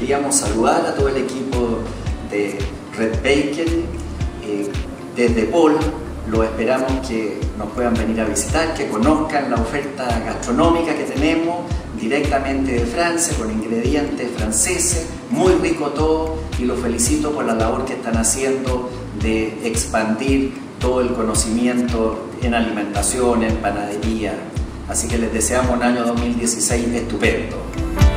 queríamos saludar a todo el equipo de Red Bakery. Desde Paul los esperamos que nos puedan venir a visitar, que conozcan la oferta gastronómica que tenemos directamente de Francia, con ingredientes franceses, muy rico todo, y los felicito por la labor que están haciendo de expandir todo el conocimiento en alimentación, en panadería. Así que les deseamos un año 2016 estupendo.